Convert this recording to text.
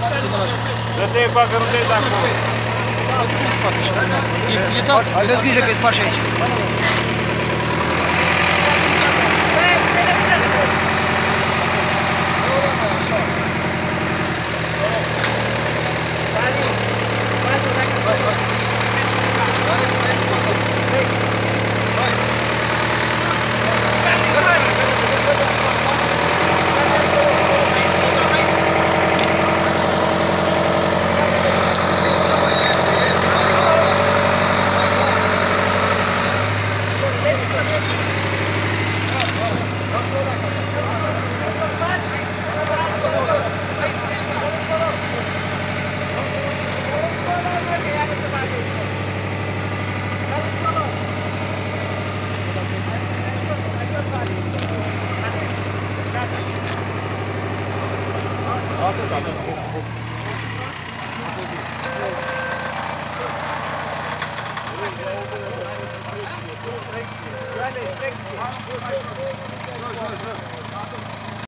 Dă-te încoacă, nu te-ai de acolo. Da, tu în spate și filmează. Aveți grijă că-i sparși aici.